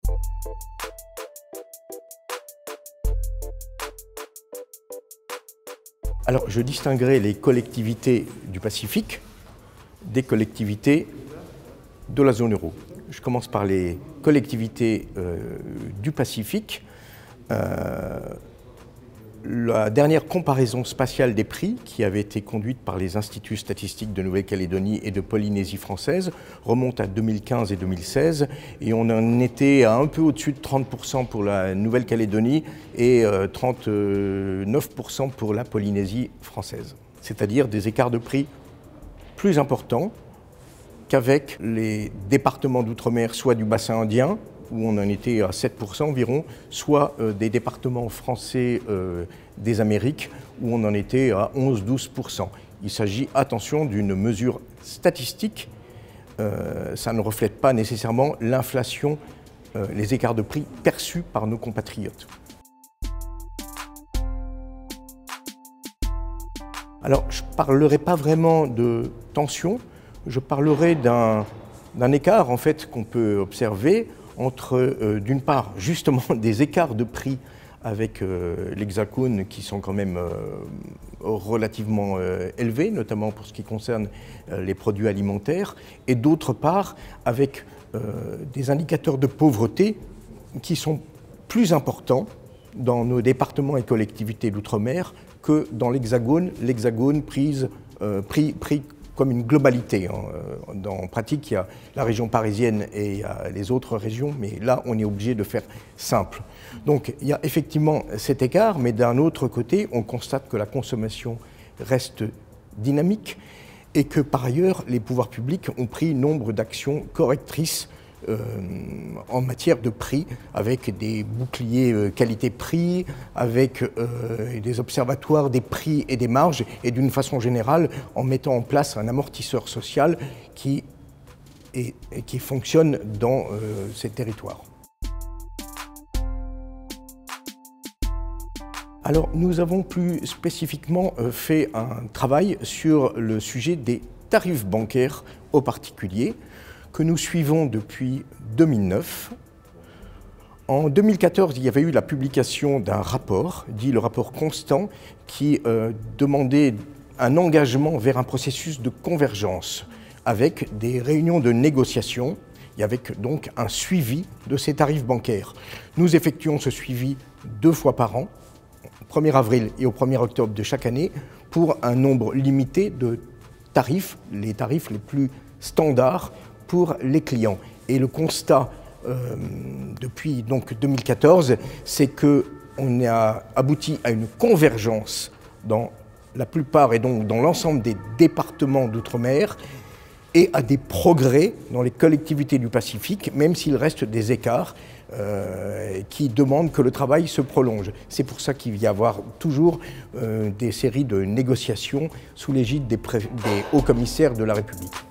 Alors, je distinguerai les collectivités du Pacifique des collectivités de la zone euro. Je commence par les collectivités du Pacifique. La dernière comparaison spatiale des prix, qui avait été conduite par les instituts statistiques de Nouvelle-Calédonie et de Polynésie française, remonte à 2015 et 2016, et on en était à un peu au-dessus de 30% pour la Nouvelle-Calédonie et 39% pour la Polynésie française. C'est-à-dire des écarts de prix plus importants qu'avec les départements d'outre-mer, soit du bassin indien, où on en était à 7% environ, soit des départements français des Amériques, où on en était à 11-12%. Il s'agit, attention, d'une mesure statistique. Ça ne reflète pas nécessairement l'inflation, les écarts de prix perçus par nos compatriotes. Alors, je ne parlerai pas vraiment de tension, je parlerai d'un écart en fait qu'on peut observer entre, d'une part, justement des écarts de prix avec l'Hexagone qui sont quand même relativement élevés, notamment pour ce qui concerne les produits alimentaires, et d'autre part, avec des indicateurs de pauvreté qui sont plus importants dans nos départements et collectivités d'outre-mer que dans l'Hexagone. L'Hexagone pris comme une globalité. En pratique, il y a la région parisienne et il y a les autres régions, mais là, on est obligé de faire simple. Donc, il y a effectivement cet écart, mais d'un autre côté, on constate que la consommation reste dynamique et que, par ailleurs, les pouvoirs publics ont pris nombre d'actions correctrices en matière de prix, avec des boucliers qualité-prix, avec des observatoires des prix et des marges, et d'une façon générale, en mettant en place un amortisseur social qui fonctionne dans ces territoires. Alors, nous avons plus spécifiquement fait un travail sur le sujet des tarifs bancaires aux particuliers, que nous suivons depuis 2009. En 2014, il y avait eu la publication d'un rapport, dit le rapport Constant, qui demandait un engagement vers un processus de convergence avec des réunions de négociation et avec donc un suivi de ces tarifs bancaires. Nous effectuons ce suivi 2 fois par an, au 1er avril et au 1er octobre de chaque année, pour un nombre limité de tarifs, les tarifs les plus standards pour les clients. Et le constat depuis donc 2014, c'est qu'on a abouti à une convergence dans la plupart et donc dans l'ensemble des départements d'outre-mer et à des progrès dans les collectivités du Pacifique, même s'il reste des écarts qui demandent que le travail se prolonge. C'est pour ça qu'il va y avoir toujours des séries de négociations sous l'égide des hauts commissaires de la République.